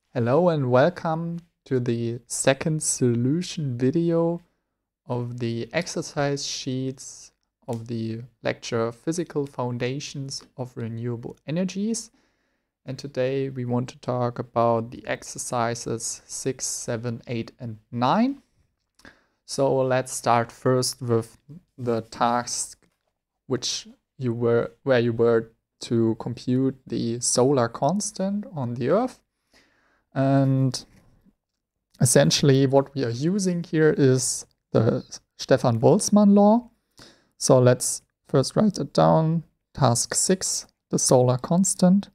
Hello and welcome to the second solution video of the exercise sheets of the lecture Physical Foundations of Renewable Energies. And today we want to talk about the exercises 6, 7, 8 and 9. So let's start first with the task where you were to compute the solar constant on the Earth. And essentially what we are using here is the Stefan-Boltzmann law. So let's first write it down. Task 6, the solar constant.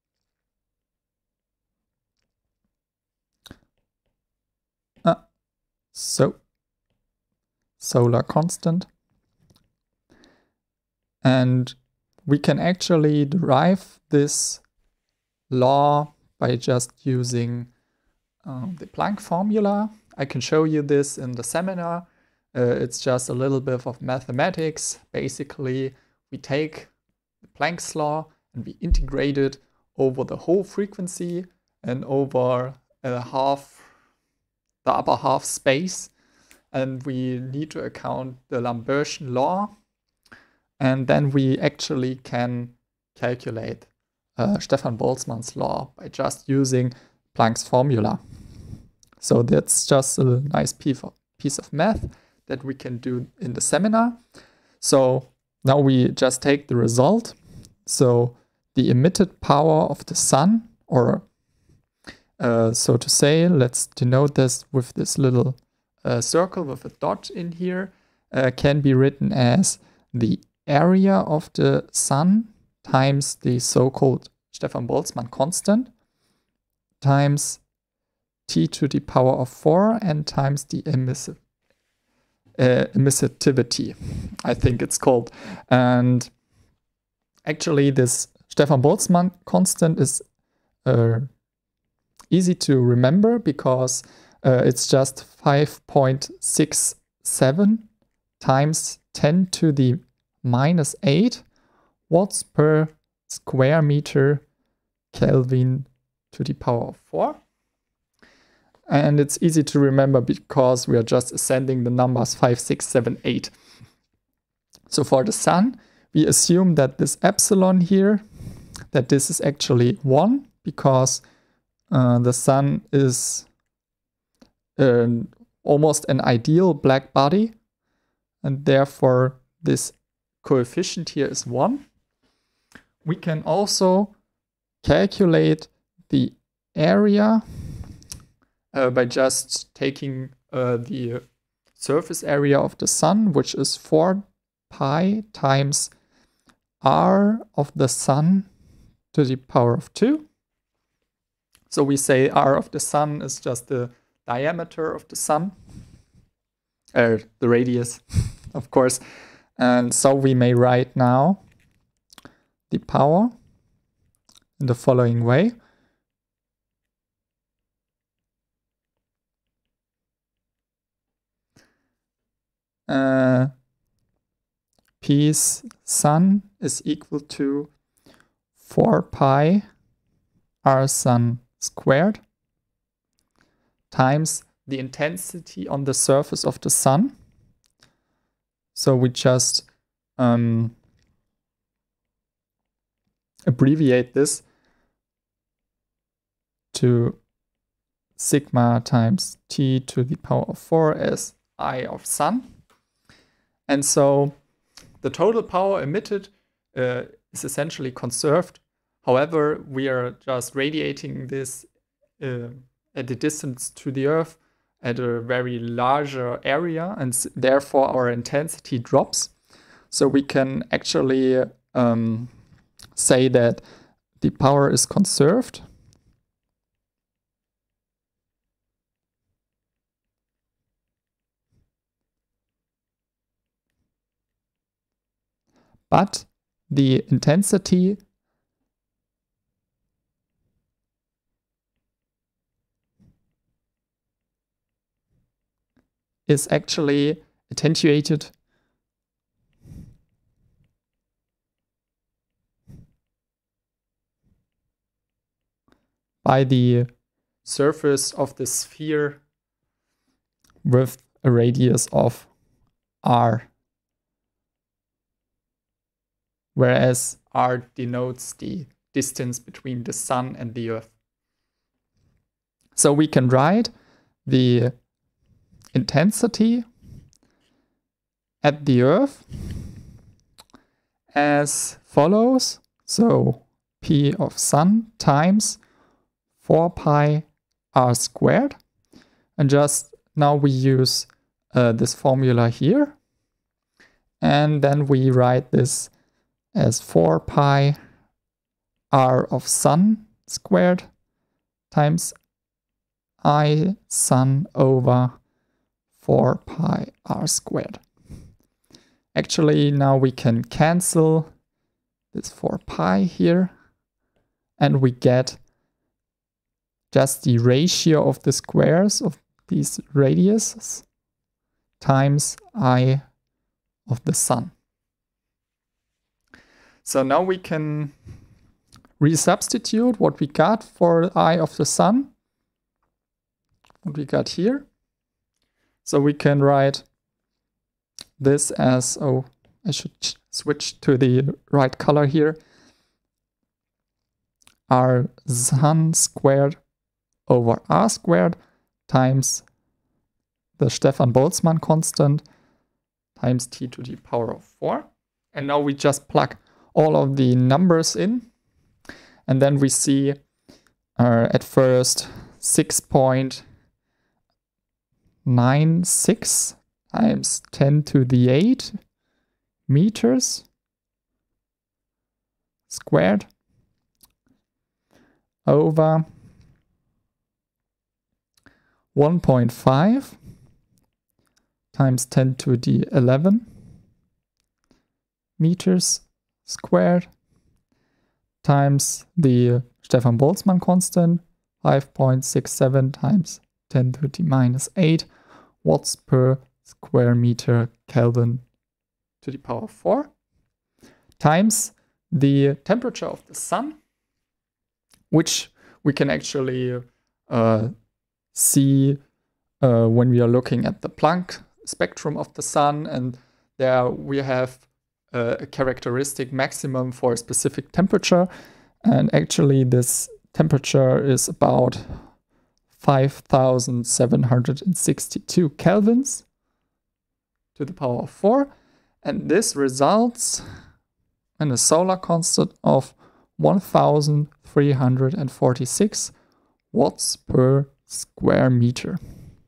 Solar constant. And we can actually derive this law by just using the Planck formula. I can show you this in the seminar. It's just a little bit of mathematics. Basically, we take the Planck's law and we integrate it over the whole frequency and over the upper half space. And we need to account the Lambertian law. And then we actually can calculate Stefan-Boltzmann's law by just using Planck's formula. So that's just a nice piece of math that we can do in the seminar. So now we just take the result. So the emitted power of the sun, or so to say, let's denote this with this little circle with a dot in here, can be written as the area of the sun times the so-called Stefan-Boltzmann constant times T to the power of 4 and times the emissivity, I think it's called. And actually this Stefan-Boltzmann constant is easy to remember because it's just 5.67 times 10 to the minus 8 watts per square meter Kelvin to the power of 4. And it's easy to remember because we are just ascending the numbers 5, 6, 7, 8. So for the sun, we assume that this epsilon here, that this is actually 1 because the sun is almost an ideal black body, and therefore this coefficient here is 1. We can also calculate the area by just taking the surface area of the sun, which is 4 pi times r of the sun to the power of 2. So we say r of the sun is just the diameter of the sun, the radius, of course. And so we may write now the power in the following way. P sun is equal to 4 pi r sun squared times the intensity on the surface of the sun. So we just abbreviate this to sigma times T to the power of 4 as I of sun. And so the total power emitted is essentially conserved. However, we are just radiating this at the distance to the Earth at a very larger area, and therefore our intensity drops. So we can actually say that the power is conserved. But the intensity is actually attenuated by the surface of the sphere with a radius of r, whereas r denotes the distance between the Sun and the Earth. So we can write the intensity at the Earth as follows. So P of Sun times 4 pi r squared. And just now we use this formula here. And then we write this as 4 pi r of Sun squared times I Sun over 4 pi r squared. Actually, now we can cancel this 4 pi here, and we get just the ratio of the squares of these radiuses times I of the Sun. So now we can resubstitute what we got for I of the Sun, what we got here. So we can write this as, oh, I should switch to the right color here, r Sun squared over r squared times the Stefan Boltzmann constant times t to the power of 4. And now we just plug all of the numbers in, and then we see at first 6.96 times 10 to the 8 meters squared over 1.5 times 10 to the 11 meters squared times the Stefan Boltzmann constant, 5.67 times 10 to the minus 8 watts per square meter Kelvin to the power of 4, times the temperature of the Sun, which we can actually see when we are looking at the Planck spectrum of the Sun, and there we have a characteristic maximum for a specific temperature, and actually this temperature is about 5,762 kelvins to the power of 4, and this results in a solar constant of 1,346 watts per square meter.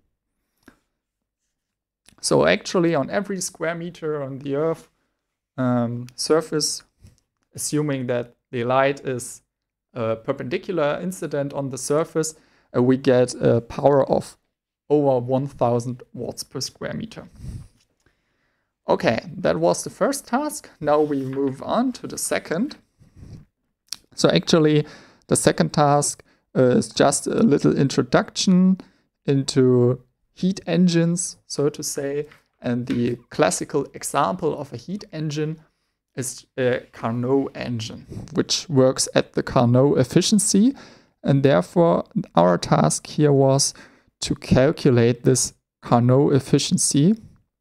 So actually on every square meter on the Earth surface, assuming that the light is a perpendicular incident on the surface, we get a power of over 1,000 watts per square meter. Okay, that was the first task. Now we move on to the second. So actually, the second task is just a little introduction into heat engines, so to say. And the classical example of a heat engine is a Carnot engine, which works at the Carnot efficiency. And therefore, our task here was to calculate this Carnot efficiency.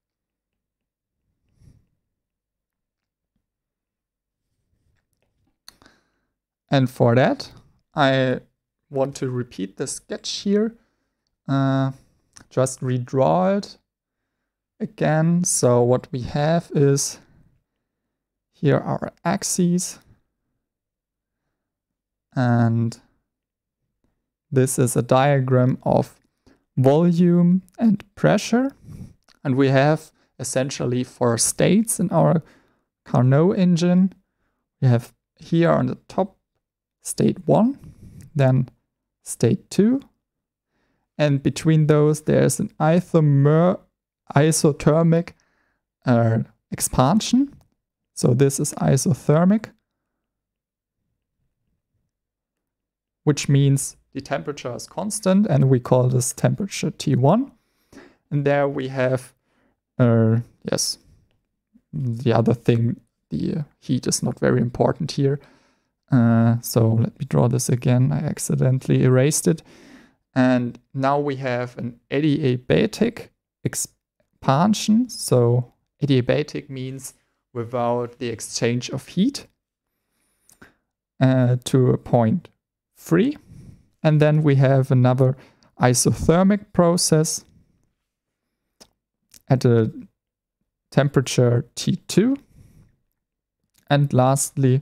And for that, I want to repeat the sketch here. Just redraw it again. So what we have is here our axes. And this is a diagram of volume and pressure. And we have essentially 4 states in our Carnot engine. We have here on the top state 1, then state 2. And between those, there's an isothermic expansion. So this is isothermic, which means the temperature is constant, and we call this temperature T1. And there we have, yes, the other thing, the heat is not very important here. So let me draw this again. I accidentally erased it. And now we have an adiabatic expansion. So adiabatic means without the exchange of heat to a point 3. And then we have another isothermic process at a temperature T2. And lastly,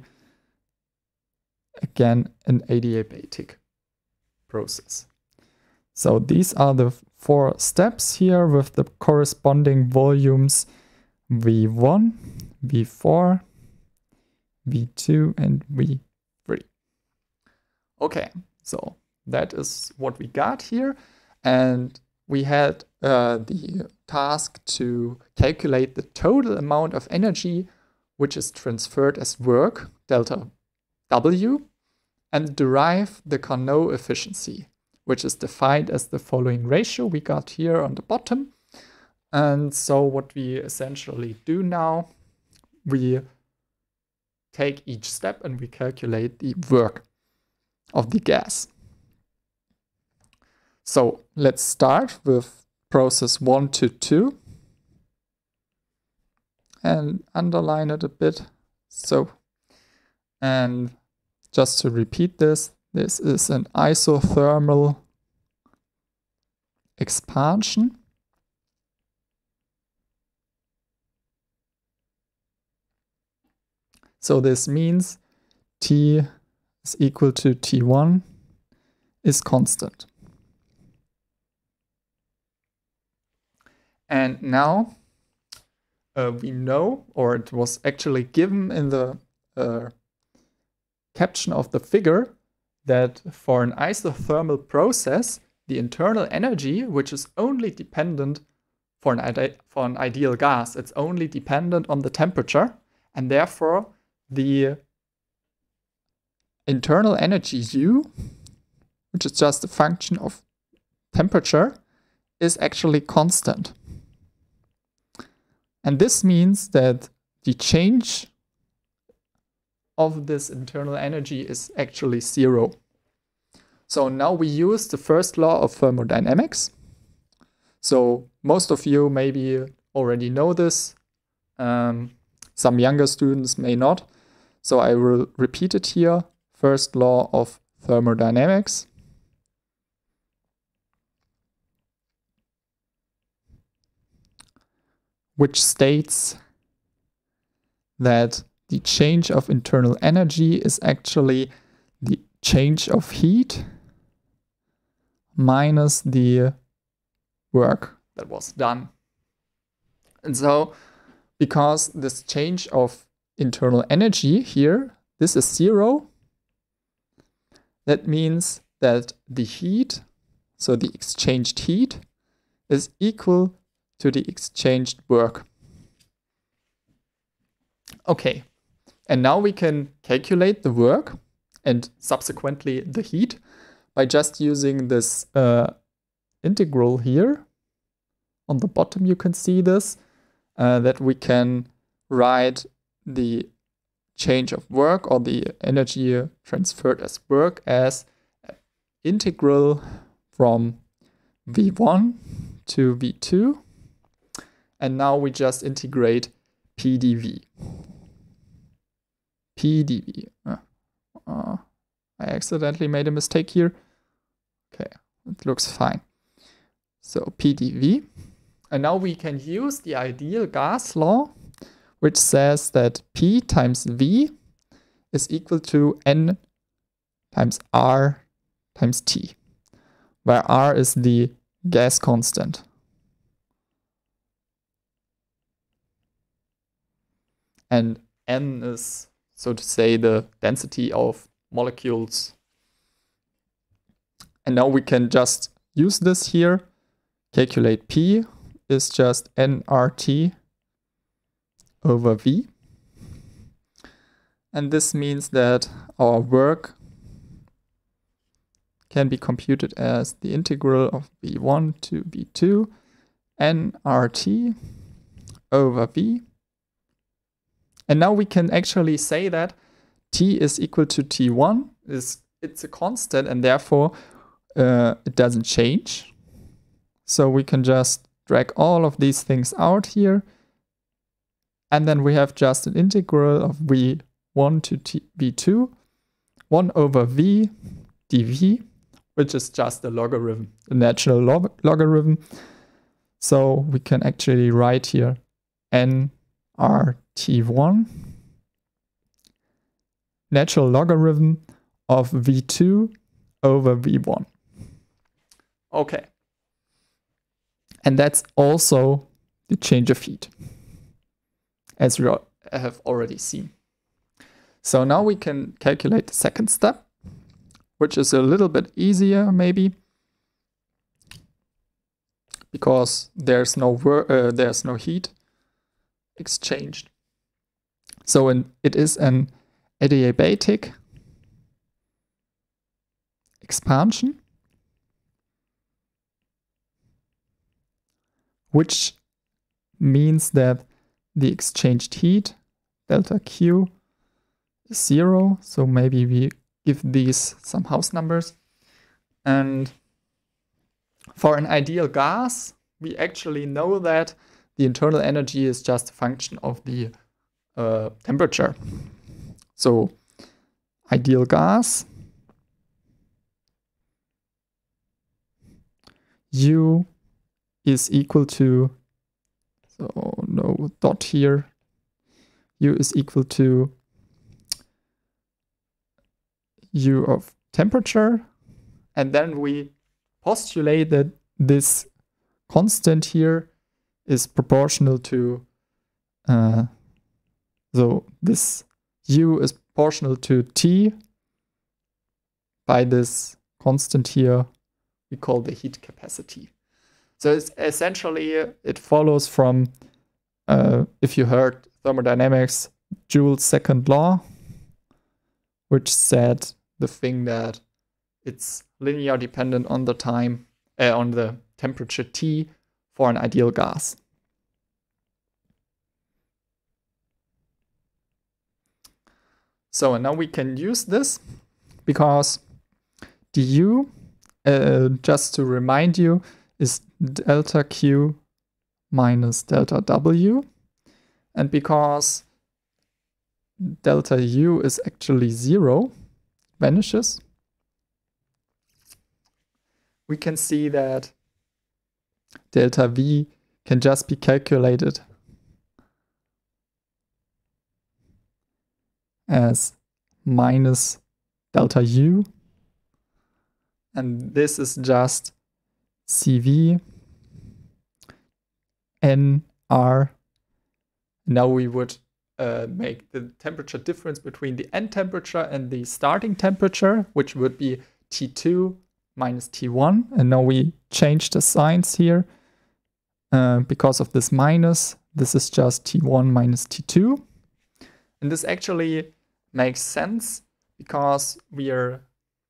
again, an adiabatic process. So these are the 4 steps here with the corresponding volumes V1, V4, V2, and V3. Okay, so that is what we got here. And we had the task to calculate the total amount of energy which is transferred as work, delta W, and derive the Carnot efficiency, which is defined as the following ratio we got here on the bottom. And so what we essentially do now, we take each step and we calculate the work of the gas. So let's start with process 1 to 2 and underline it a bit. So, and just to repeat this is an isothermal expansion. So this means T is equal to T1 is constant. And now we know, or it was actually given in the caption of the figure, that for an isothermal process, the internal energy, which is only dependent for an ideal gas, it's only dependent on the temperature, and therefore the internal energy U, which is just a function of temperature, is actually constant. And this means that the change of this internal energy is actually 0. So now we use the first law of thermodynamics. So most of you maybe already know this. Some younger students may not. So I will repeat it here. First law of thermodynamics. Which states that the change of internal energy is actually the change of heat minus the work that was done. And so, because this change of internal energy here, this is 0, that means that the heat, so the exchanged heat, is equal to the exchanged work. Okay, and now we can calculate the work and subsequently the heat by just using this integral here. On the bottom you can see this, that we can write the change of work or the energy transferred as work as integral from V1 to V2. And now we just integrate PdV. PdV. I accidentally made a mistake here. Okay, it looks fine. So PdV. And now we can use the ideal gas law, which says that P times V is equal to N times R times T, where R is the gas constant. And N is, so to say, the density of molecules. And now we can just use this here. Calculate P is just nRT over V. And this means that our work can be computed as the integral of V1 to V2 nRT over V. And now we can actually say that T is equal to T1, it's a constant, and therefore it doesn't change. So we can just drag all of these things out here. And then we have just an integral of v1 to v2, 1 over v dv, which is just a logarithm, a natural logarithm. So we can actually write here nRT1, natural logarithm of v2 over v1. Okay. And that's also the change of heat, as we have already seen. So now we can calculate the second step, which is a little bit easier maybe, because there's no heat exchanged. So it is an adiabatic expansion, which means that the exchanged heat, delta Q, is 0. So maybe we give these some house numbers. And for an ideal gas, we actually know that the internal energy is just a function of the temperature. So ideal gas, U is equal to, so no dot here, U is equal to U of temperature, and then we postulate that this constant here is proportional to, so this U is proportional to T by this constant here we call the heat capacity. So it's essentially, it follows from, if you heard thermodynamics, Joule's second law, which said the thing that it's linear dependent on the time, on the temperature T for an ideal gas. So and now we can use this because du, just to remind you, is delta Q minus delta W. And because delta U is actually 0, vanishes, we can see that delta V can just be calculated as minus delta U. And this is just CV NR. Now we would make the temperature difference between the end temperature and the starting temperature, which would be T2 minus T1. And now we change the signs here because of this minus. This is just T1 minus T2. And this actually makes sense because we are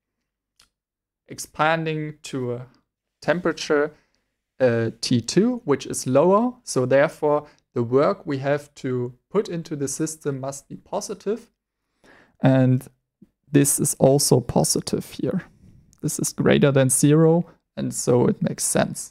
expanding to a temperature T2, which is lower. So therefore, the work we have to put into the system must be positive. And this is also positive here. This is greater than 0, and so it makes sense.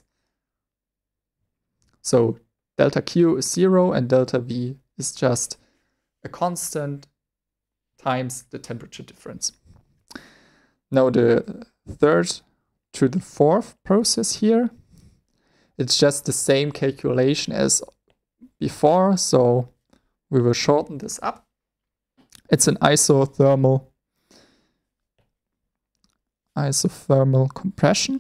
So delta Q is 0, and delta V is just a constant times the temperature difference. Now the third to the fourth process here, it's just the same calculation as before, so we will shorten this up. It's an isothermal compression.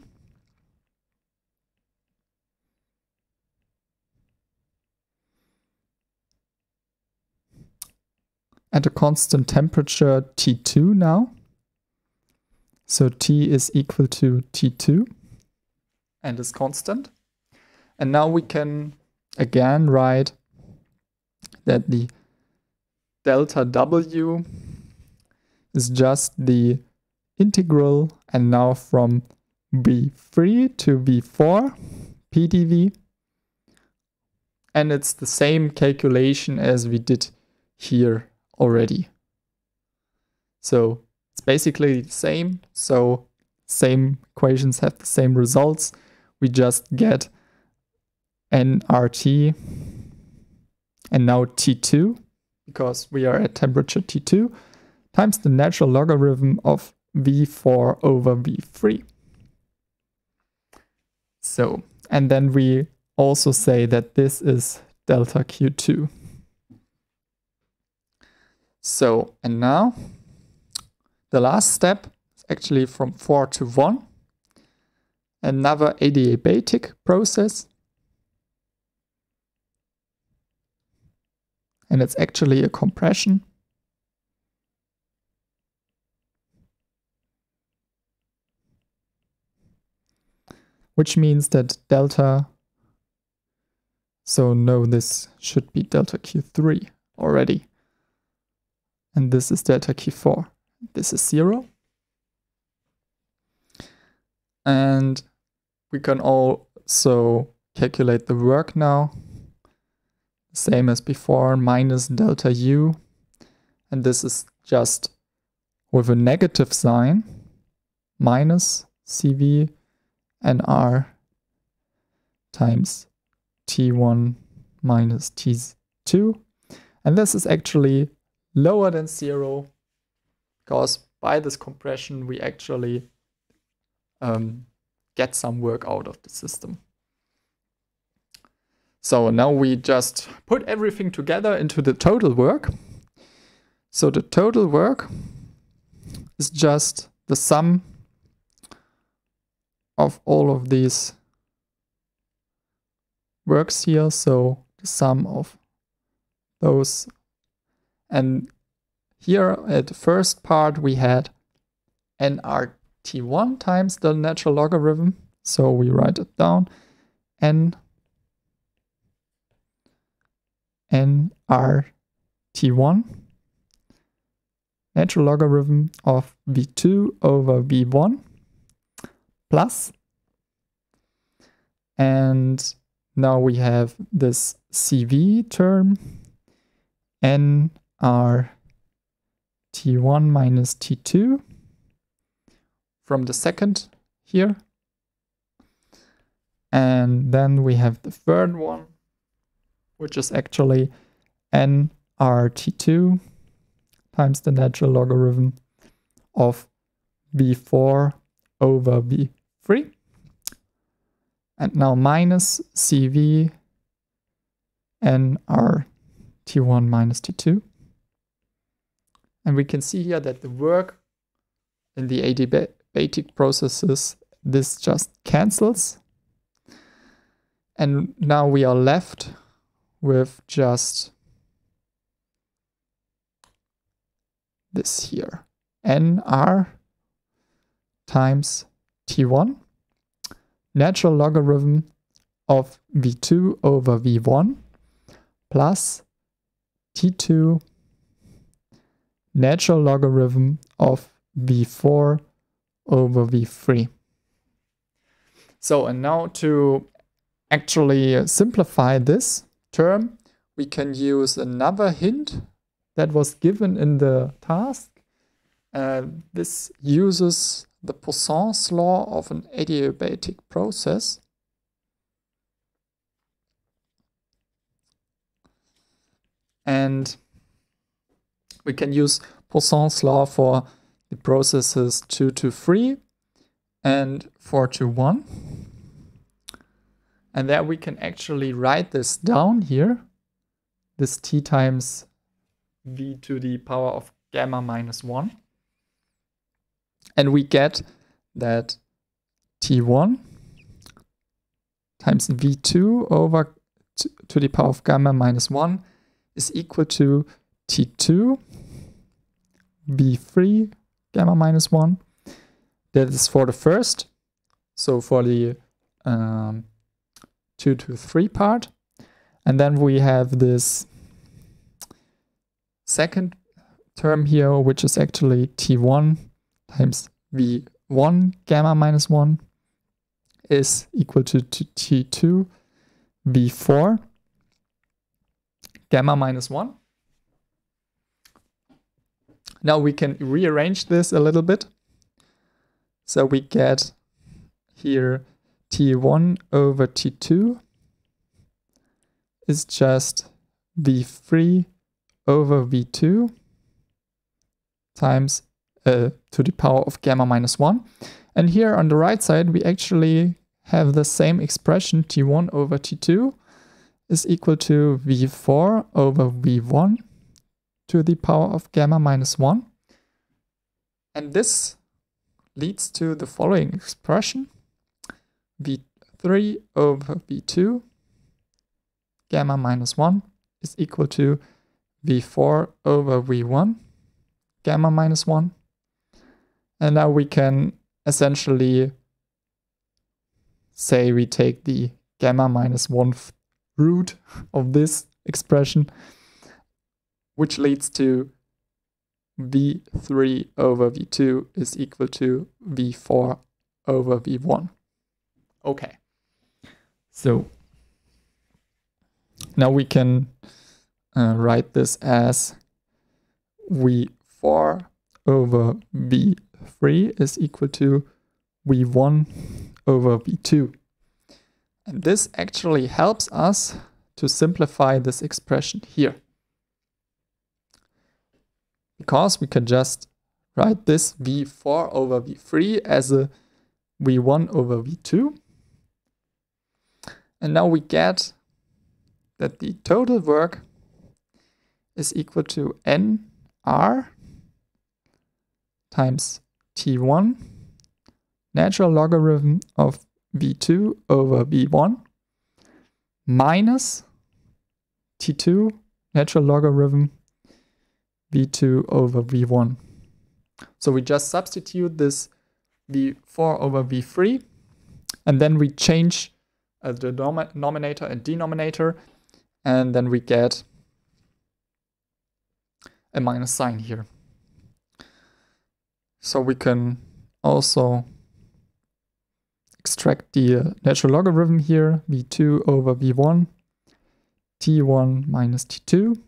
At a constant temperature T2 now. So T is equal to T2 and is constant. And now we can again write that the delta W is just the integral, and now from V3 to V4 PdV. And it's the same calculation as we did here already. So it's basically the same. So same equations have the same results. We just get nRT and now T2, because we are at temperature T2, times the natural logarithm of V4 over V3. So, and then we also say that this is delta Q2. So, and now the last step is actually from 4 to 1. Another adiabatic process. And it's actually a compression. Which means that delta, so no, this should be delta Q3 already. And this is delta Q4. This is 0. And we can also calculate the work now. Same as before, minus delta U. And this is just with a negative sign, minus CV nR times T1 minus T2. And this is actually lower than 0, because by this compression we actually get some work out of the system. So now we just put everything together into the total work. So the total work is just the sum of all of these works here. So the sum of those. And here at the first part we had nRT1 times the natural logarithm. So we write it down. nRT1 natural logarithm of V2 over V1 plus, and now we have this CV term nRT1 minus T2 from the second here, and then we have the third one, which is actually nRT2 times the natural logarithm of V4 over V3. And now minus CV nRT1 minus T2. And we can see here that the work in the adiabatic processes, this just cancels. And now we are left with just this here, nR times T1, natural logarithm of V2 over V1 plus T2, natural logarithm of V4 over V3. So, and now to actually simplify this term, we can use another hint that was given in the task. This uses the Poisson's law of an adiabatic process. And we can use Poisson's law for the processes 2 to 3 and 4 to 1. And there we can actually write this down here, this T times V to the power of gamma minus 1. And we get that T1 times V2 over to the power of gamma minus 1 is equal to T2 V3 gamma minus 1. That is for the first, so for the 2 to 3 part. And then we have this second term here, which is actually T1 times V1 gamma minus 1 is equal to T2 V4 gamma minus 1. Now we can rearrange this a little bit. So we get here T1 over T2 is just V3 over V2 times to the power of gamma minus 1. And here on the right side, we actually have the same expression, T1 over T2 is equal to V4 over V1 to the power of gamma minus 1. And this leads to the following expression, V3 over V2 gamma minus 1 is equal to V4 over V1 gamma minus 1. And now we can essentially say we take the gamma minus 1th root of this expression, which leads to V3 over V2 is equal to V4 over V1. Okay, so now we can write this as V4 over V3 is equal to V1 over V2. And this actually helps us to simplify this expression here, because we can just write this V4 over V3 as a V1 over V2. And now we get that the total work is equal to NR times T1 natural logarithm of V2 over V1 minus T2 natural logarithm V2 over V1. So we just substitute this V4 over V3 and then we change the denominator and denominator, and then we get a minus sign here. So we can also extract the natural logarithm here, V2 over V1, T1 minus T2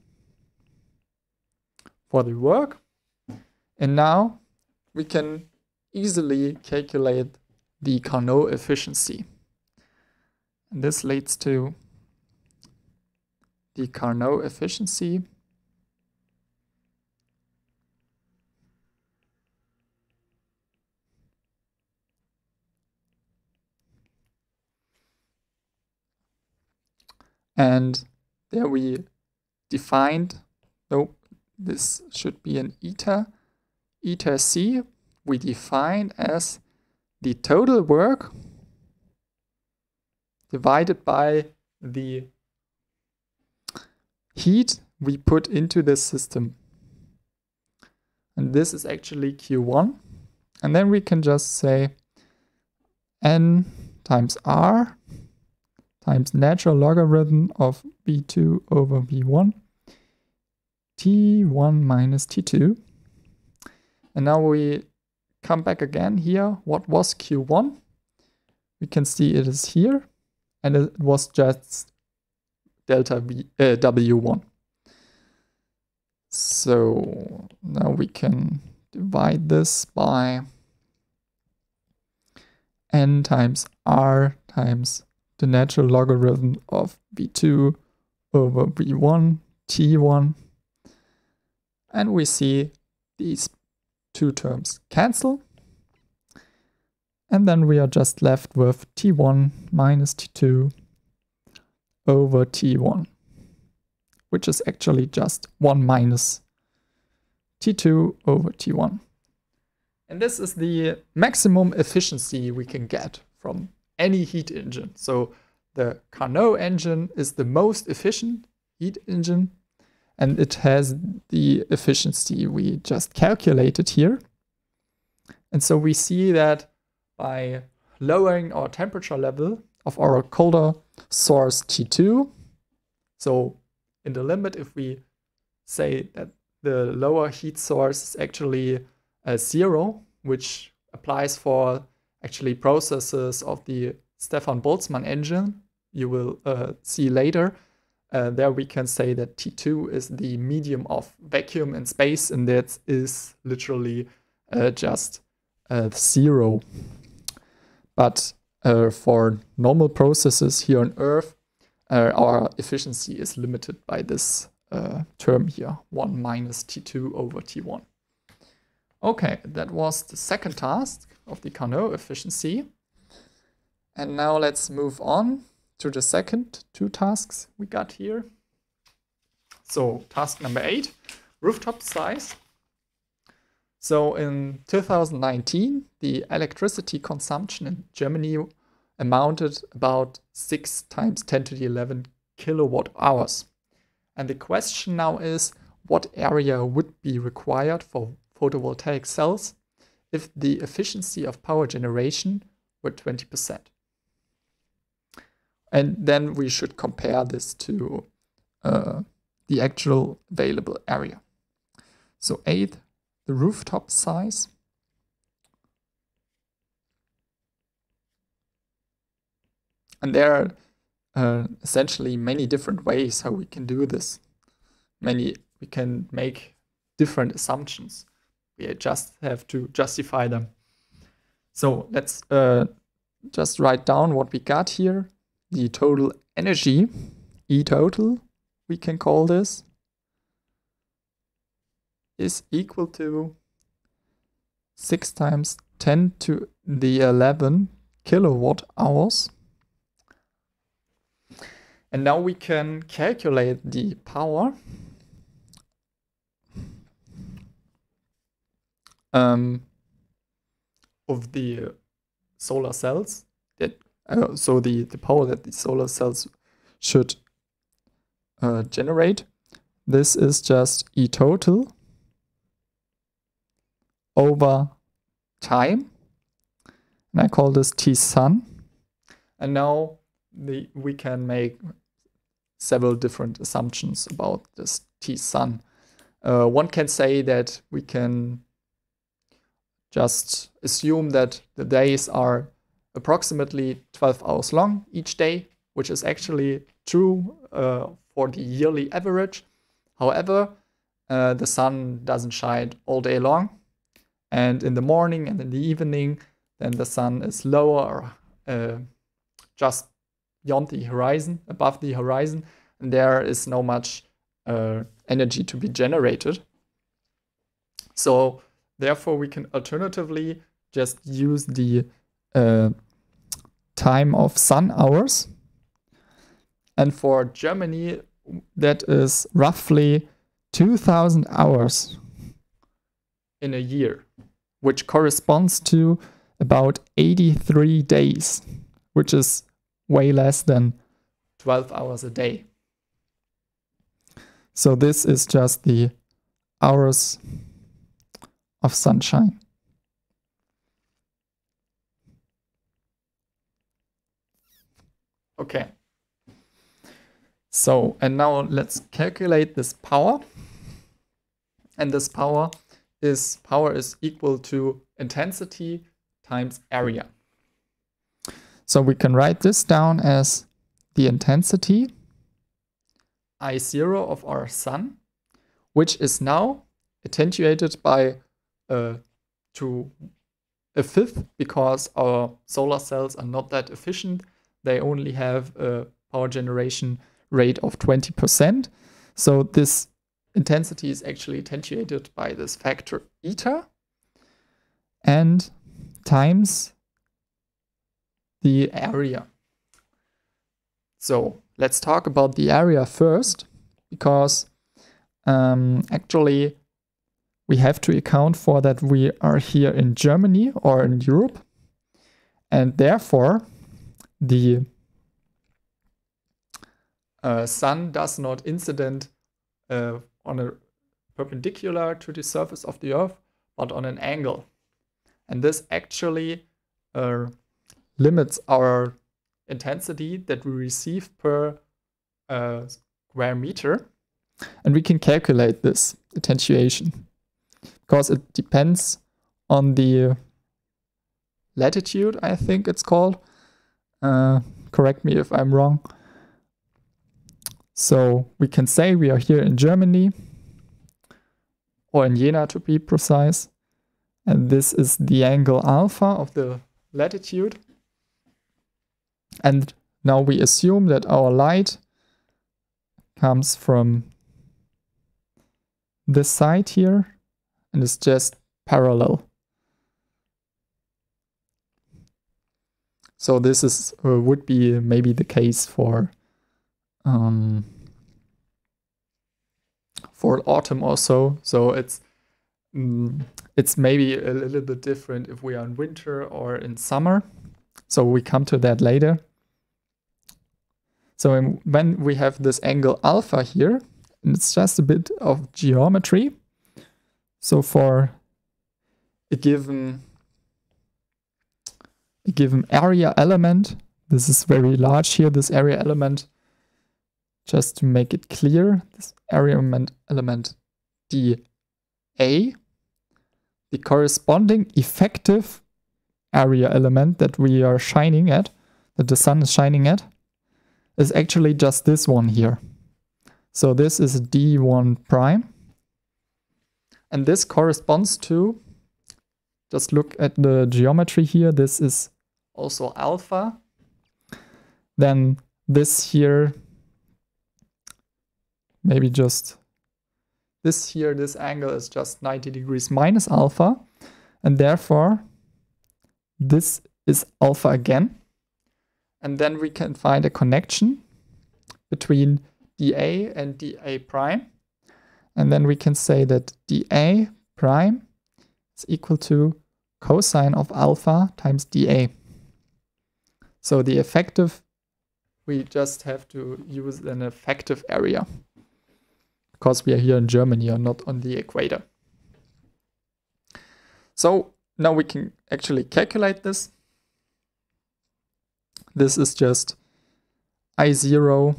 for the work. And now we can easily calculate the Carnot efficiency. And this leads to the Carnot efficiency and there we defined, this should be an eta C, we defined as the total work divided by the heat we put into this system. And this is actually Q1. And then we can just say N times R times natural logarithm of V2 over V1, T1 minus T2. And now we come back again here. What was Q1? We can see it is here, and it was just delta W1. So now we can divide this by N times R times the natural logarithm of V2 over V1, T1. And we see these two terms cancel. And then we are just left with T1 minus T2 over T1, which is actually just 1 minus T2 over T1. And this is the maximum efficiency we can get from any heat engine. So the Carnot engine is the most efficient heat engine, and it has the efficiency we just calculated here. And so we see that by lowering our temperature level of our colder source T2, so in the limit, if we say that the lower heat source is actually 0, which applies for actually processes of the Stefan Boltzmann engine, you will see later. There we can say that T2 is the medium of vacuum in space, and that is literally just 0. But for normal processes here on Earth, our efficiency is limited by this term here, 1 minus T2 over T1. Okay, that was the second task of the Carnot efficiency. And now let's move on to the second 2 tasks we got here. So task number 8, rooftop size. So in 2019, the electricity consumption in Germany amounted about 6 times 10 to the 11 kilowatt hours. And the question now is, what area would be required for photovoltaic cells if the efficiency of power generation were 20%? And then we should compare this to the actual available area. So 8, the rooftop size. And there are essentially many different ways how we can do this. We can make different assumptions. We just have to justify them. So let's just write down what we got here. The total energy, E total, we can call this, is equal to 6 times 10 to the 11 kilowatt hours. And now we can calculate the power of the solar cells, so the power that the solar cells should generate. This is just E total over time, and I call this T sun. And now we can make several different assumptions about this T sun. One can say that we can just assume that the days are approximately 12 hours long each day, which is actually true for the yearly average. However, the sun doesn't shine all day long, and in the morning and in the evening, then the sun is lower, just beyond the horizon, above the horizon, and there is no much energy to be generated. So therefore, we can alternatively just use the time of sun hours. And for Germany, that is roughly 2,000 hours in a year, which corresponds to about 83 days, which is way less than 12 hours a day. So this is just the hours of sunshine. Okay. So, and now let's calculate this power. And this power is equal to intensity times area. So we can write this down as the intensity, I0 of our sun, which is now attenuated by to a fifth, because our solar cells are not that efficient. They only have a power generation rate of 20%. So this intensity is actually attenuated by this factor eta and times the area. So let's talk about the area first, because actually we have to account for that we are here in Germany or in Europe, and therefore the sun does not incident on a perpendicular to the surface of the Earth, but on an angle. And this actually limits our intensity that we receive per square meter. And we can calculate this attenuation, because it depends on the latitude, I think it's called. Correct me if I'm wrong. So we can say we are here in Germany, or in Jena to be precise, And this is the angle alpha of the latitude. And now we assume that our light comes from this side here and is just parallel. So this is would be maybe the case for autumn or so. So it's maybe a little bit different if we are in winter or in summer. So we come to that later. So when we have this angle alpha here, and it's just a bit of geometry. So for a given area element, this is very large here, this area element, just to make it clear, this area element dA, the corresponding effective area element that we are shining at, that the sun is shining at, is actually just this one here. So this is D1 prime. And this corresponds to, just look at the geometry here, this is also alpha. Then this here, maybe just this here, this angle is just 90 degrees minus alpha. And therefore, this is alpha again. And then we can find a connection between dA and dA prime. And then we can say that dA prime is equal to cosine of alpha times dA. So the effective, we just have to use an effective area, because we are here in Germany or not on the equator. So now we can actually calculate this. This is just I0.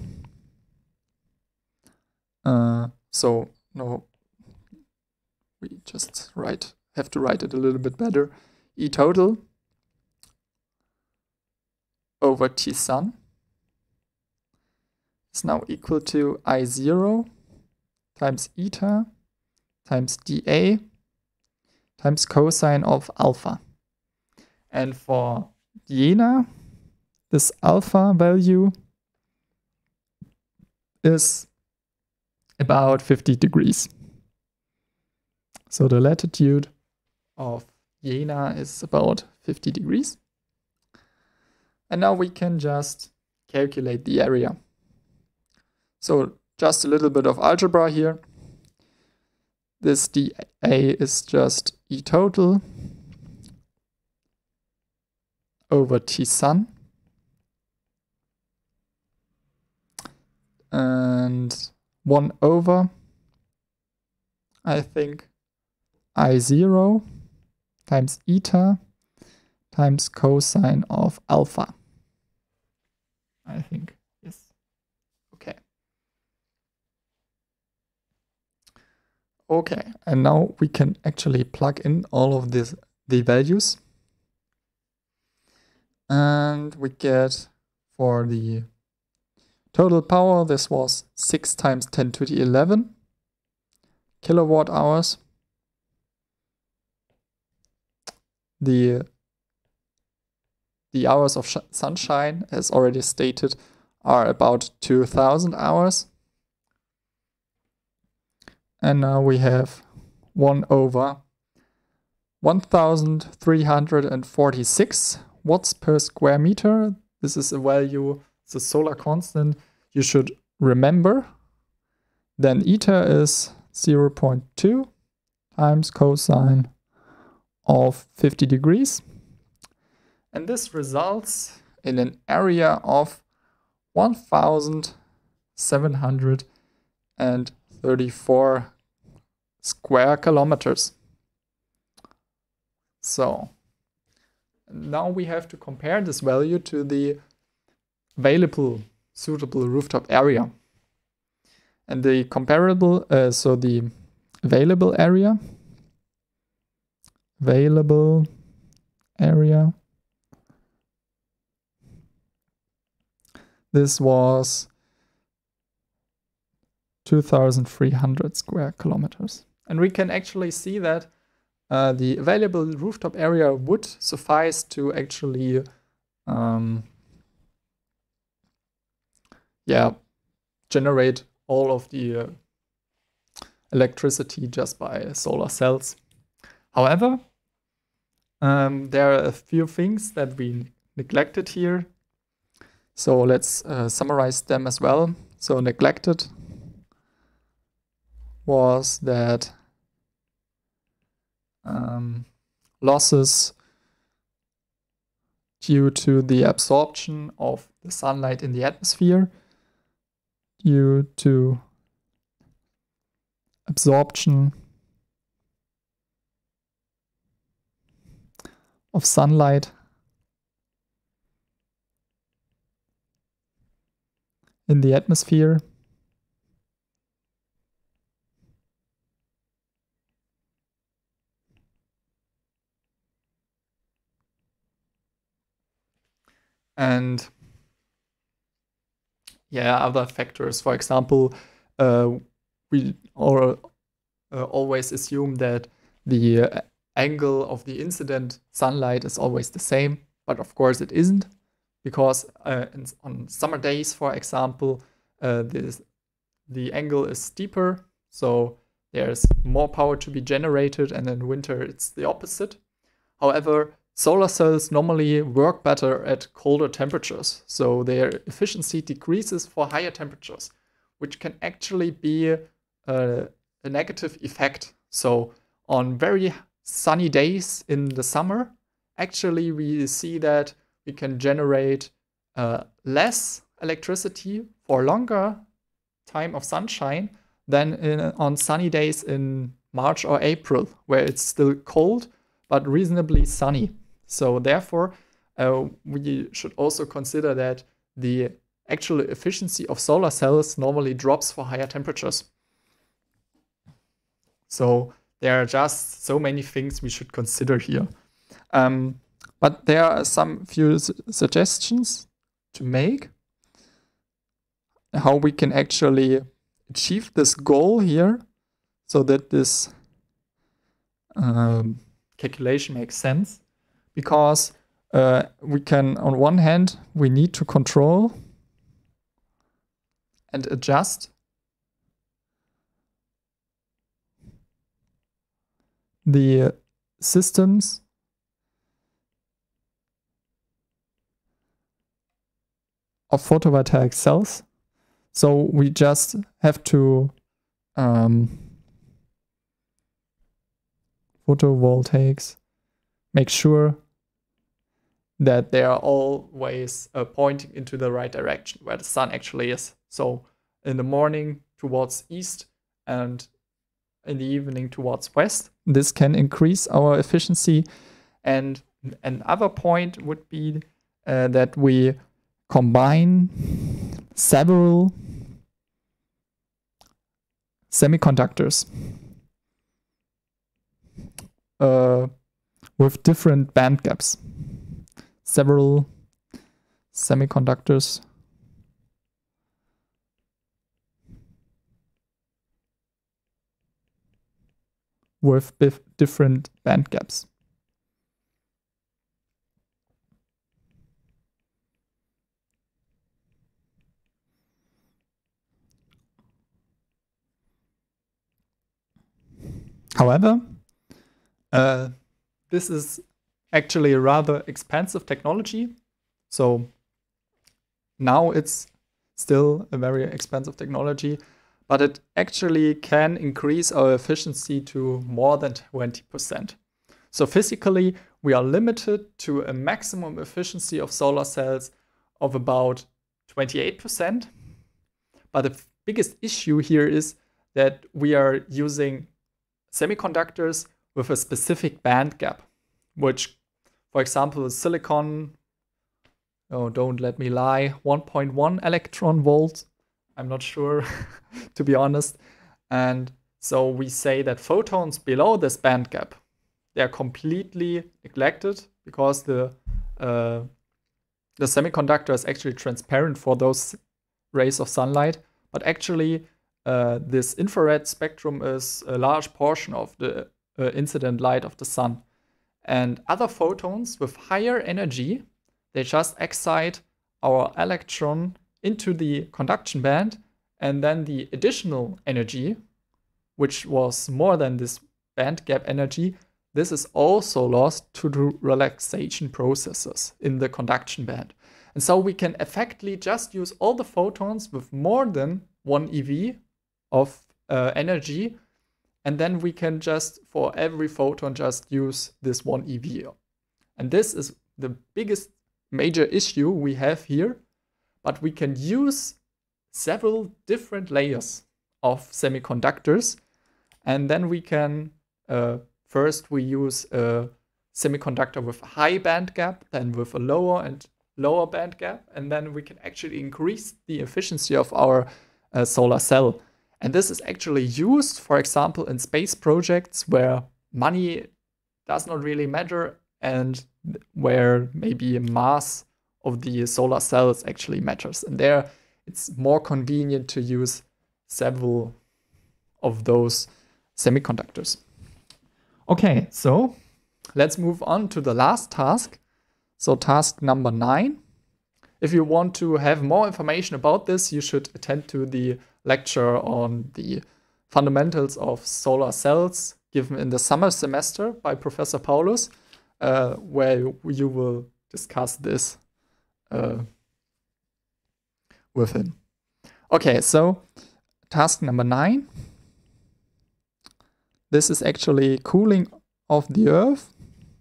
So no, we just have to write it a little bit better. E total over T sun is now equal to I0 times eta times dA times cosine of alpha. And for Jena, this alpha value is about 50 degrees. So the latitude of Jena is about 50 degrees. And now we can just calculate the area. So just a little bit of algebra here. This dA is just E total over T sun. And 1 over, I think, I0 times eta times cosine of alpha. I think, yes. Okay. Okay, and now we can actually plug in all of the values. And we get for the total power, this was 6 times 10 to the 11 kilowatt hours. The hours of sunshine, as already stated, are about 2000 hours. And now we have 1 over 1346 watts per square meter. This is a value, it's a solar constant you should remember. Then eta is 0.2 times cosine of 50 degrees. And this results in an area of 1,734 square kilometers. So now we have to compare this value to the available suitable rooftop area. And the comparable, so the available area, this was 2,300 square kilometers. And we can actually see that the available rooftop area would suffice to actually generate all of the electricity just by solar cells. However, there are a few things that we neglected here. So let's summarize them as well. So neglected was that losses due to the absorption of the sunlight in the atmosphere, due to absorption of sunlight in the atmosphere, and other factors. For example, we always assume that the angle of the incident sunlight is always the same, but of course it isn't, because on summer days, for example, the angle is steeper, so there's more power to be generated, and in winter it's the opposite. However, solar cells normally work better at colder temperatures, so their efficiency decreases for higher temperatures, which can actually be a negative effect. So on very sunny days in the summer, actually we see that we can generate less electricity for longer time of sunshine than on sunny days in March or April, where it's still cold but reasonably sunny. So therefore, we should also consider that the actual efficiency of solar cells normally drops for higher temperatures. So there are just so many things we should consider here. But there are some few suggestions to make how we can actually achieve this goal here so that this calculation makes sense. Because we can, on one hand, we need to control and adjust the systems of photovoltaic cells. So we just have to photovoltaics make sure that they are always pointing into the right direction where the sun actually is. So in the morning towards east and in the evening towards west. This can increase our efficiency. And another point would be that we combine several semiconductors with different band gaps. Several semiconductors with different band gaps. However, this is actually a rather expensive technology. So now it's still a very expensive technology, but it actually can increase our efficiency to more than 20%. So physically, we are limited to a maximum efficiency of solar cells of about 28%. But the biggest issue here is that we are using semiconductors with a specific band gap, which, for example, silicon, don't let me lie, 1.1 electron volts. I'm not sure, to be honest. And so we say that photons below this band gap, they're completely neglected because the semiconductor is actually transparent for those rays of sunlight. But actually, this infrared spectrum is a large portion of the incident light of the sun. And other photons with higher energy, they just excite our electron into the conduction band, and then the additional energy, which was more than this band gap energy, this is also lost to the relaxation processes in the conduction band. And so we can effectively just use all the photons with more than 1 eV of energy, and then we can just, for every photon, just use this 1 eV. And this is the biggest major issue we have here, but we can use several different layers of semiconductors, and then we can, first we use a semiconductor with a high band gap, then with a lower and lower band gap, and then we can actually increase the efficiency of our solar cell. And this is actually used, for example, in space projects where money does not really matter and where maybe mass of the solar cells actually matters. And there it's more convenient to use several of those semiconductors. Okay, so let's move on to the last task. So task number 9. If you want to have more information about this, you should attend to the lecture on the fundamentals of solar cells given in the summer semester by Professor Paulus, where you will discuss this with him. Okay, so task number 9. This is actually cooling of the Earth.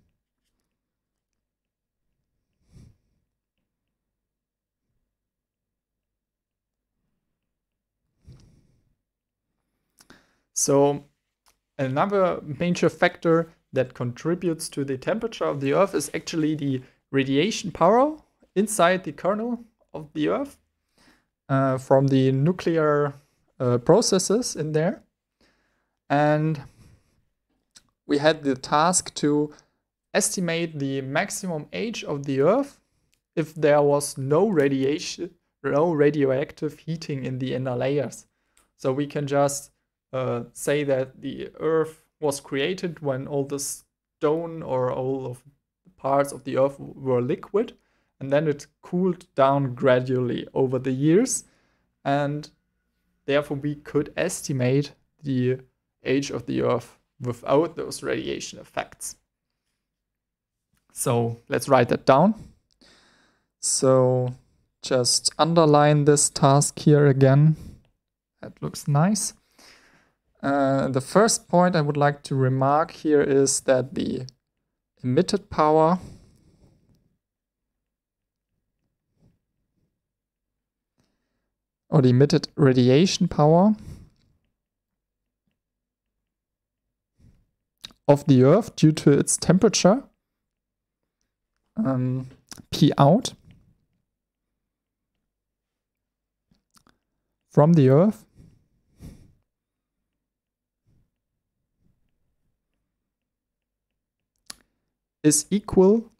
So another major factor that contributes to the temperature of the Earth is actually the radiation power inside the kernel of the Earth from the nuclear processes in there. And we had the task to estimate the maximum age of the Earth if there was no radiation, no radioactive heating in the inner layers. So we can just say that the Earth was created when all the stone or all of the parts of the Earth were liquid, and then it cooled down gradually over the years, and therefore we could estimate the age of the Earth without those radiation effects. So let's write that down. So just underline this task here again. That looks nice. The first point I would like to remark here is that the emitted power or the emitted radiation power of the Earth due to its temperature, P out, from the Earth is equal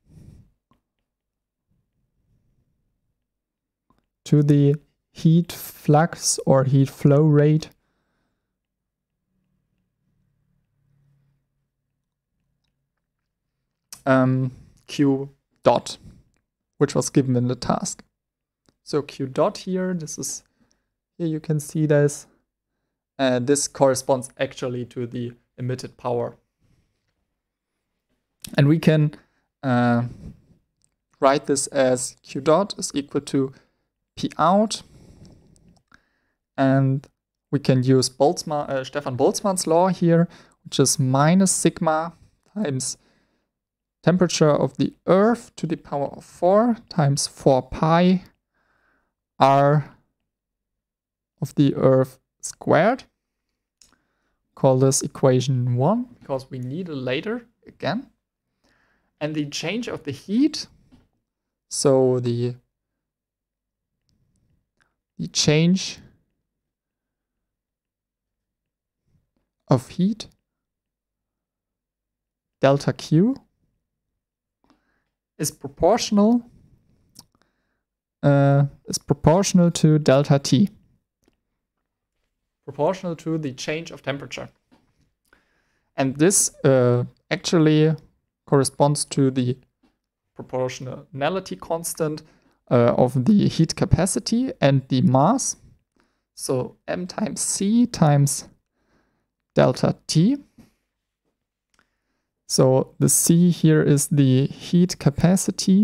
to the heat flux or heat flow rate Q dot, which was given in the task. So Q dot here, here you can see this. This corresponds actually to the emitted power. And we can write this as Q dot is equal to P out. And we can use Stefan Boltzmann's law here, which is minus sigma times temperature of the Earth to the power of 4 times 4 pi r of the Earth squared. Call this equation 1 because we need it later again. And the change of the heat, so the change of heat, delta Q, is proportional to delta T, proportional to the change of temperature. And this actually corresponds to the proportionality constant of the heat capacity and the mass. So m times c times delta T. So the C here is the heat capacity.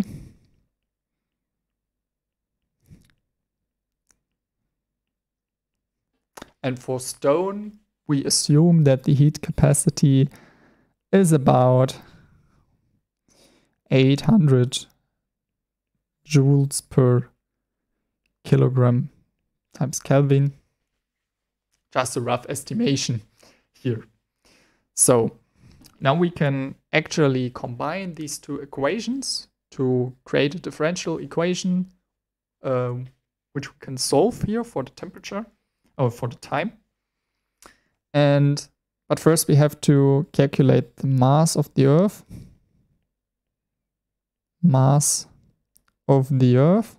And for stone, we assume that the heat capacity is about 800 joules per kilogram times Kelvin. Just a rough estimation here. So now we can actually combine these two equations to create a differential equation which we can solve here for the temperature or for the time. But first we have to calculate the mass of the Earth. Mass of the Earth.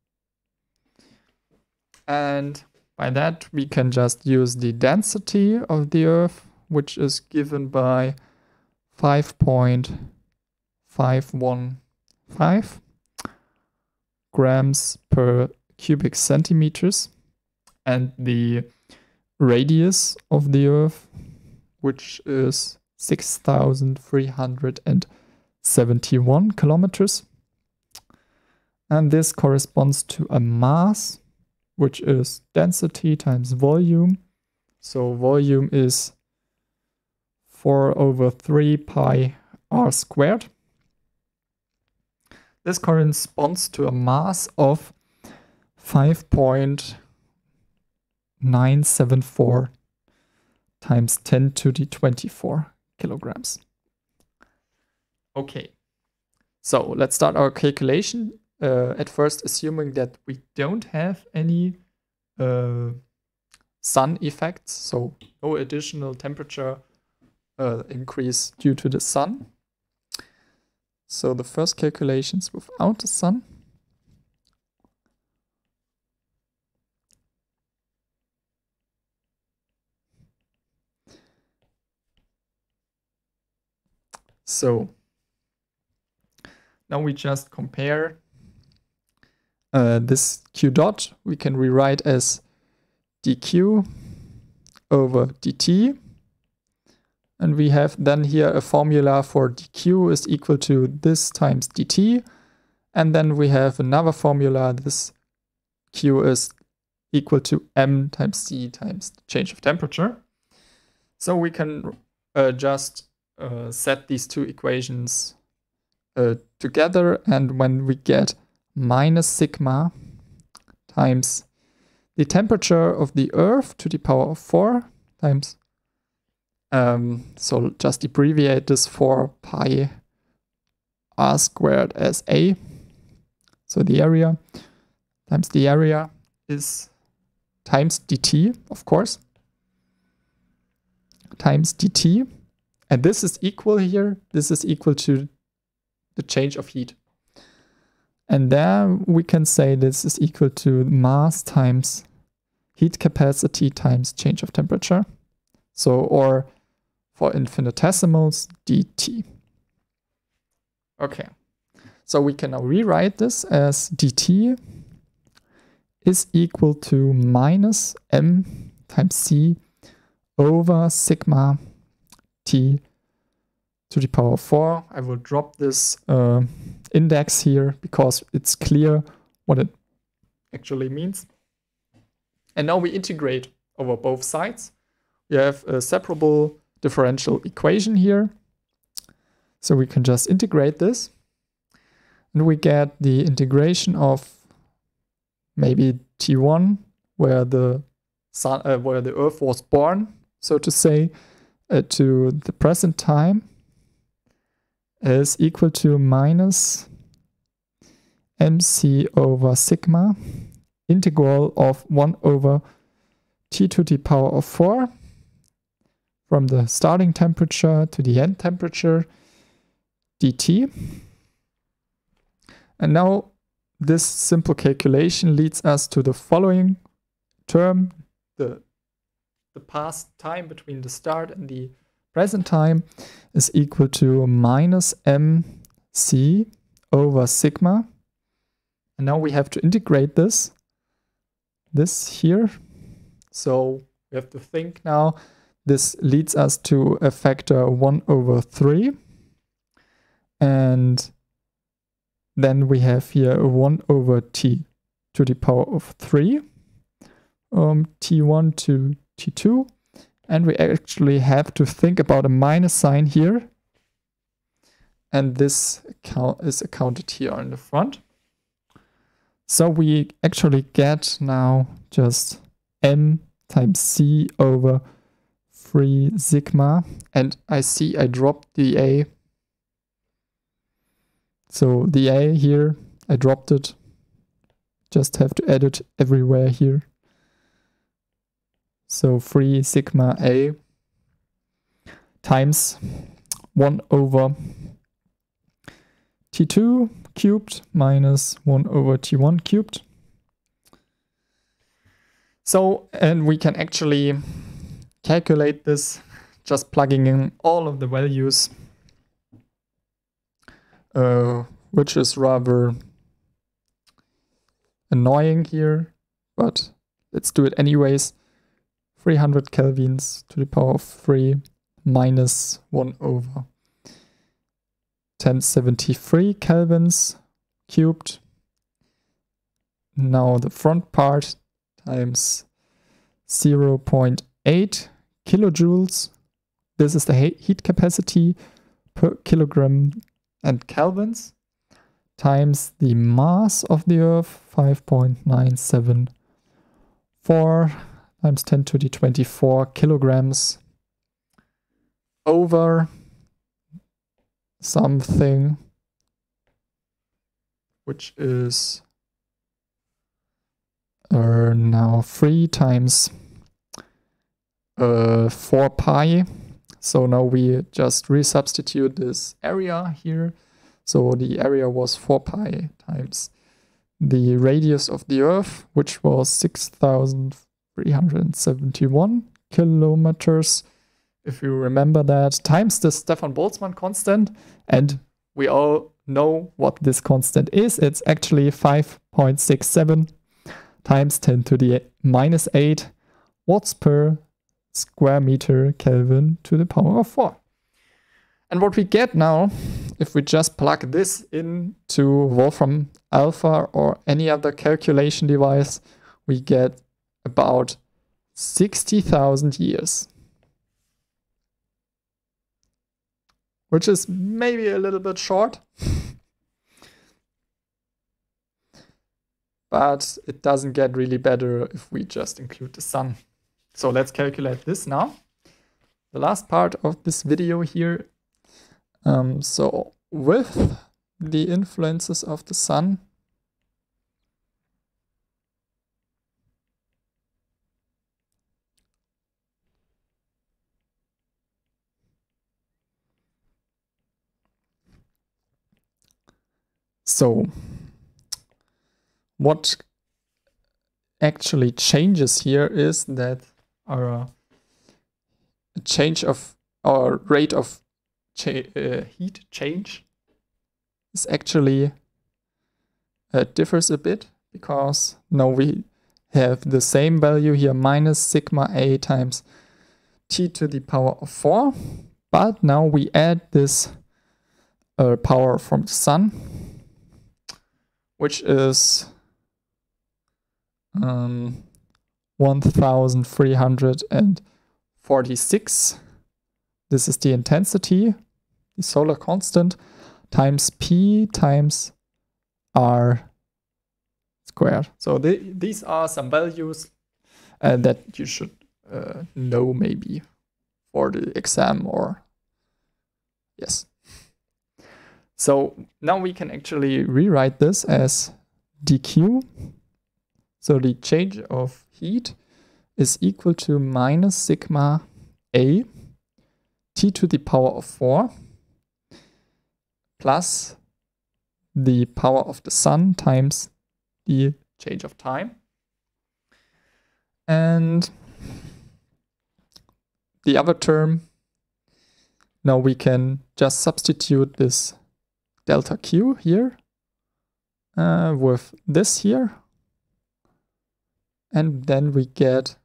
And by that we can just use the density of the Earth, which is given by 5.515 grams per cubic centimeters, and the radius of the Earth, which is 6,371 kilometers. And this corresponds to a mass, which is density times volume. So volume is 4/3 pi r squared. This corresponds to a mass of 5.974 times 10 to the 24 kilograms. Okay, so let's start our calculation. At first, assuming that we don't have any sun effects, so no additional temperature increase due to the sun. So the first calculations without the sun. So now we just compare this q dot. We can rewrite as dq over dt. And we have then here a formula for dq is equal to this times dt. And then we have another formula. This q is equal to m times c times the change of temperature. So we can just set these two equations together, and when we get minus sigma times the temperature of the Earth to the power of 4 times, so just abbreviate this for pi r squared as A. So the area times the area is times dt, of course, times dt. And this is equal here, this is equal to the change of heat. And then we can say this is equal to mass times heat capacity times change of temperature. So, or for infinitesimals, dt. Okay, so we can now rewrite this as dt is equal to minus m times c over sigma t to the power of 4. I will drop this index here because it's clear what it actually means. And now we integrate over both sides. We have a separable differential equation here. So we can just integrate this. And we get the integration of maybe t1, where the sun, where the Earth was born, so to say, to the present time is equal to minus mc over sigma integral of 1 over t to the power of 4 from the starting temperature to the end temperature dt. And now this simple calculation leads us to the following term, the past time between the start and the present time is equal to minus mc over sigma. And now we have to integrate this here. So we have to think now. This leads us to a factor 1/3. And then we have here 1/t to the power of 3. T1 to T2. And we actually have to think about a minus sign here. And this is accounted here in the front. So we actually get now just m times c over 3 sigma. And I see I dropped the a. So the a here, I dropped it. Just have to add it everywhere here. So 3 sigma a times 1/t2 cubed minus 1/t1 cubed. So, and we can actually calculate this just plugging in all of the values, which is rather annoying here, but let's do it anyways. 300 kelvins to the power of 3 minus 1/1073 kelvins cubed. Now the front part times 0.8 kilojoules. This is the heat capacity per kilogram and kelvins times the mass of the Earth, 5.974 times 10 to the 24 kilograms over something which is now 3 times 4 pi. So now we just resubstitute this area here. So the area was 4 pi times the radius of the Earth, which was 6,371 kilometers, if you remember that, times the Stefan Boltzmann constant. And we all know what this constant is. It's actually 5.67 times 10 to the minus 8 watts per square meter Kelvin to the power of 4. And what we get now, if we just plug this into Wolfram Alpha or any other calculation device, we get about 60,000 years. Which is maybe a little bit short. But it doesn't get really better if we just include the sun. So let's calculate this now. The last part of this video here. So with the influences of the sun, so what actually changes here is that our change of our rate of heat change is actually differs a bit, because now we have the same value here, minus sigma a times t to the power of 4, but now we add this power from the sun, which is 1346. This is the intensity, the solar constant, times P times R squared. So these are some values that you should know maybe for the exam, or yes. So now we can actually rewrite this as dq. So the change of heat is equal to minus sigma a t to the power of 4 plus the power of the sun times the change of time. And the other term Now we can just substitute this delta Q here with this here. And then we get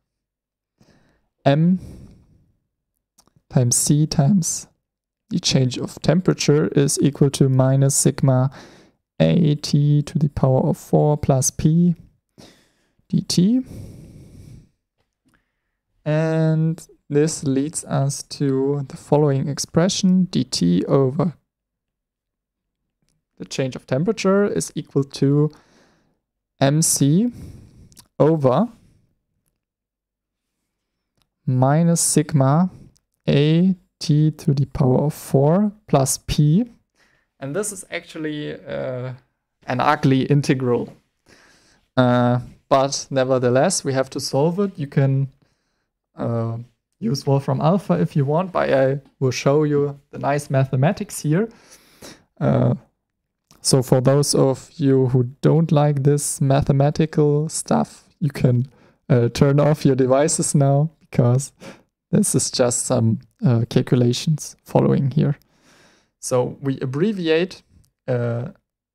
M times C times the change of temperature is equal to minus sigma A T to the power of 4 plus P dt. And this leads us to the following expression: dt over the change of temperature is equal to mc over minus sigma a t to the power of 4 plus p. And this is actually an ugly integral. But nevertheless, we have to solve it. You can use Wolfram Alpha if you want, but I will show you the nice mathematics here. So for those of you who don't like this mathematical stuff, you can turn off your devices now, because this is just some calculations following here. So we abbreviate, we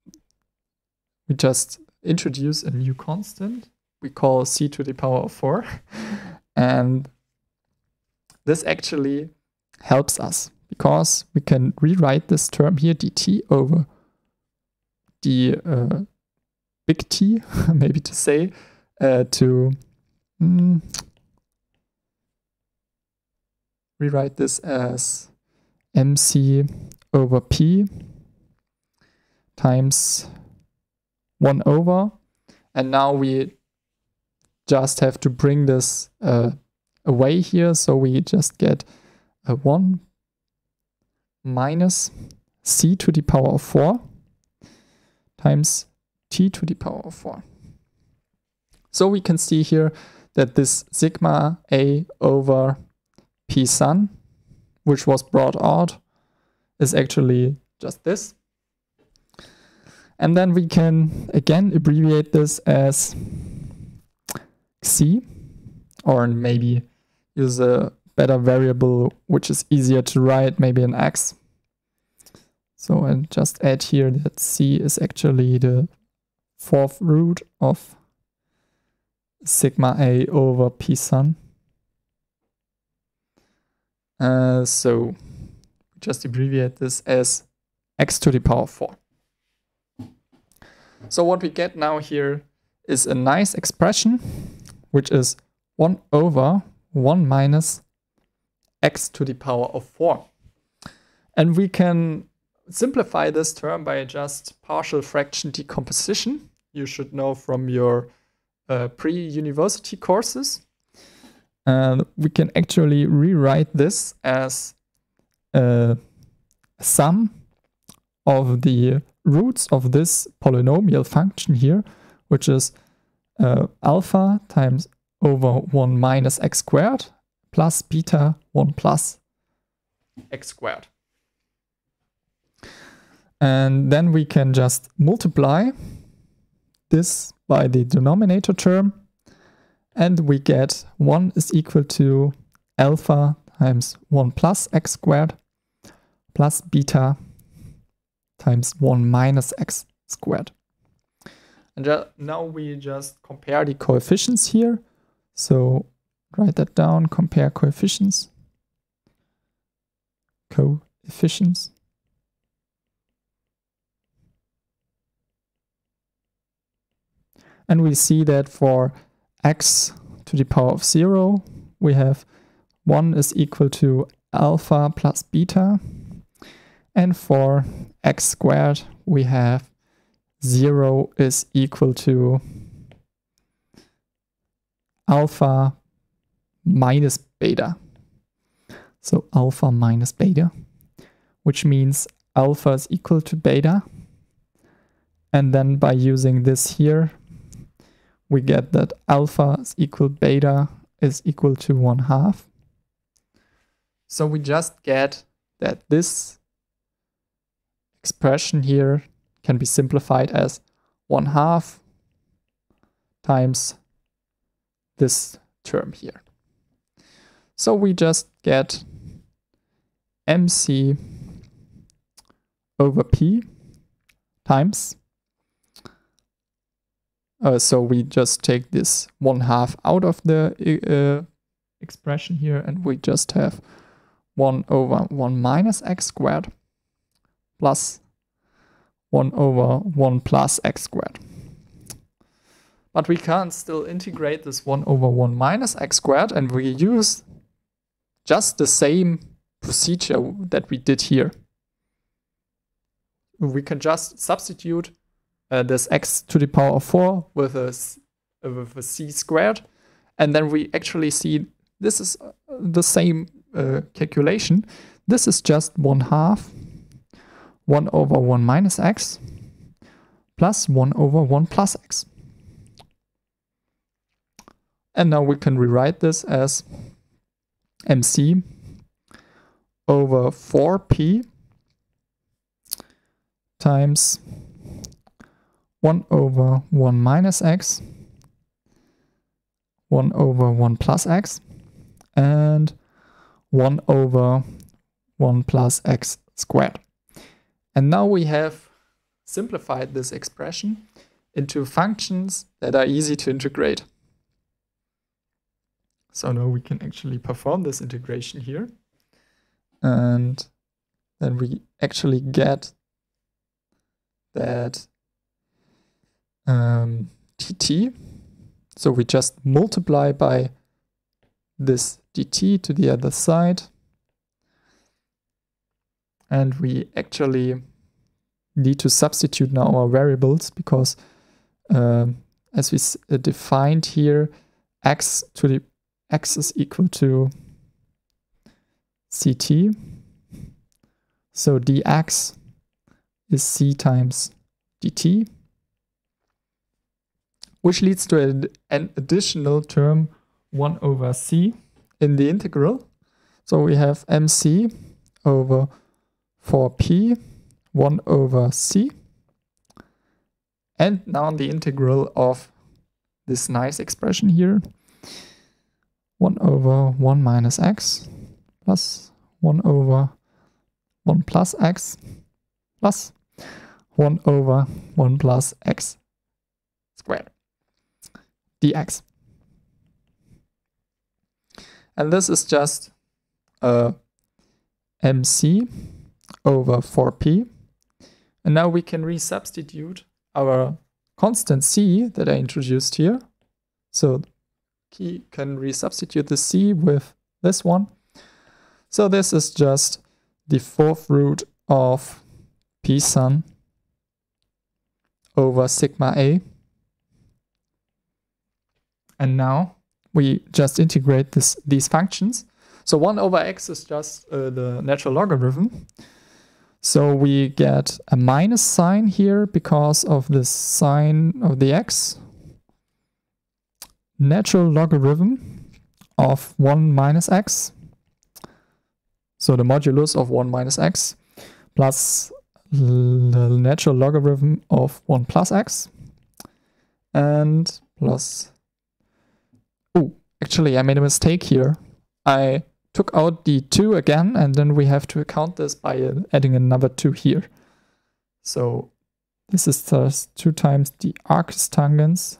just introduce a new constant we call c to the power of 4. And this actually helps us, because we can rewrite this term here, dt over the big T, maybe to say, to rewrite this as mc over p times 1 over. And now we just have to bring this away here, so we just get a 1 minus c to the power of 4 times t to the power of 4. So we can see here that this sigma a over p sun, which was brought out, is actually just this. And then we can again abbreviate this as c, or maybe use a better variable which is easier to write, maybe an x. So I'll just add here that c is actually the 4th root of sigma a over p sun. So just abbreviate this as x to the power 4. So what we get now here is a nice expression, which is 1 over 1 minus x to the power of 4. And we can simplify this term by just partial fraction decomposition. You should know from your pre-university courses. And we can actually rewrite this as a sum of the roots of this polynomial function here, which is alpha times over 1 minus x squared plus beta 1 plus x squared. And then we can just multiply this by the denominator term, and we get 1 is equal to alpha times 1 plus x squared plus beta times 1 minus x squared. And now we just compare the coefficients here. So write that down, compare coefficients. And we see that for x to the power of 0, we have 1 is equal to alpha plus beta. And for x squared, we have 0 is equal to alpha minus beta. So alpha minus beta, which means alpha is equal to beta. And then by using this here, we get that alpha is equal beta is equal to 1/2. So we just get that this expression here can be simplified as 1/2 times this term here. So we just get mc over p times, so we just take this 1/2 out of the expression here, and we just have 1 over 1 minus x squared plus 1 over 1 plus x squared. But we can't still integrate this 1 over 1 minus x squared, and we use just the same procedure that we did here. We can just substitute this x to the power of 4 with a c squared, and then we actually see this is the same calculation. This is just 1/2 1 over 1 minus x plus 1 over 1 plus x. And now we can rewrite this as mc over 4p times 1 over 1 minus x, 1 over 1 plus x, and 1 over 1 plus x squared. And now we have simplified this expression into functions that are easy to integrate. So now we can actually perform this integration here. And then we actually get that dt. So we just multiply by this dt to the other side. And we actually need to substitute now our variables, because as we defined here, x is equal to ct. So dx is c times dt, which leads to an additional term 1 over c in the integral. So we have mc over 4p 1 over c, and now the integral of this nice expression here, 1 over 1 minus x plus 1 over 1 plus x plus 1 over 1 plus x squared dx. And this is just mc over 4p. And now we can resubstitute our constant c that I introduced here. So we can resubstitute the c with this one. So this is just the 4th root of p sun over sigma a. And now we just integrate these functions. So 1 over x is just the natural logarithm. So we get a minus sign here because of the sign of the x. Natural logarithm of 1 minus x. So the modulus of 1 minus x plus the natural logarithm of 1 plus x. And plus... Oh, actually I made a mistake here. I took out the 2 again, and then we have to account this by adding another 2 here. So this is just 2 times the arctangens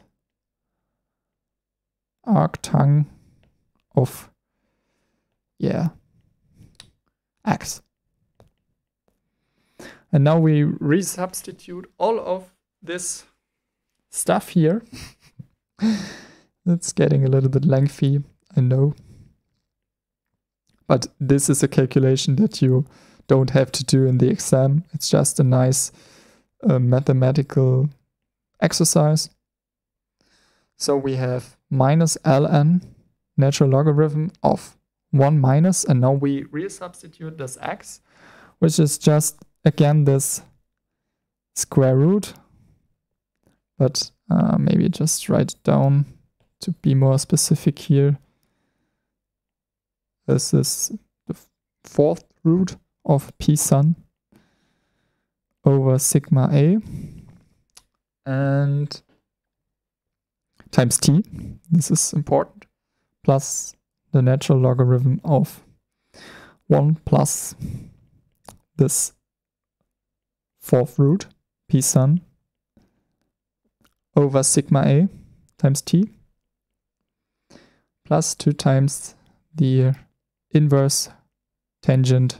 arctang of x. And now we resubstitute all of this stuff here. It's getting a little bit lengthy, I know. But this is a calculation that you don't have to do in the exam. It's just a nice mathematical exercise. So we have minus ln, natural logarithm of 1 minus, and now we resubstitute this x, which is just, again, this square root. But maybe just write it down to be more specific here. This is the 4th root of p sun over sigma a and times t, this is important, plus the natural logarithm of 1 plus this fourth root, P sun, over sigma A times T, plus 2 times the inverse tangent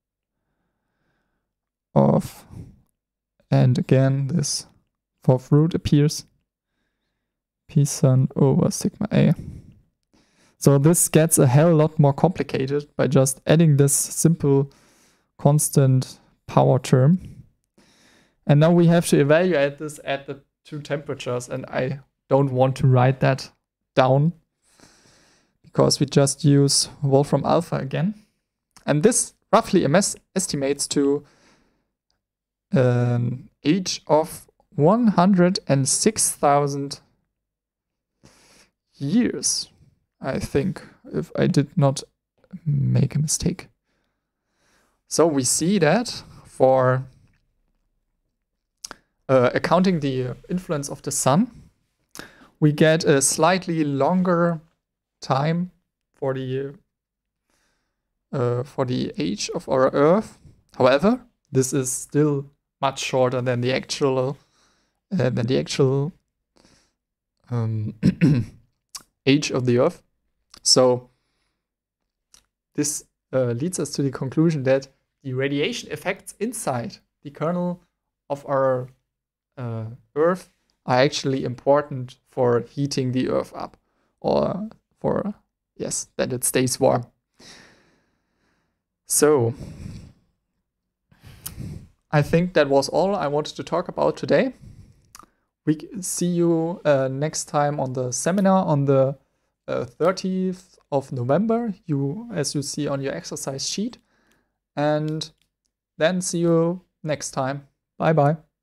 of, and again this fourth root appears, P sun over sigma A. So this gets a hell lot more complicated by just adding this simple constant power term. And now we have to evaluate this at the 2 temperatures, and I don't want to write that down because we just use Wolfram alpha again. And this roughly estimates to an age of 106,000 years, I think, if I did not make a mistake. So we see that for accounting the influence of the sun, we get a slightly longer time for the age of our Earth. However, this is still much shorter than the actual age of the Earth. So this leads us to the conclusion that the radiation effects inside the kernel of our Earth are actually important for heating the Earth up, or for, yes, that it stays warm. So I think that was all I wanted to talk about today. We see you next time on the seminar on the 30th of November, as you see on your exercise sheet. And then see you next time. Bye bye.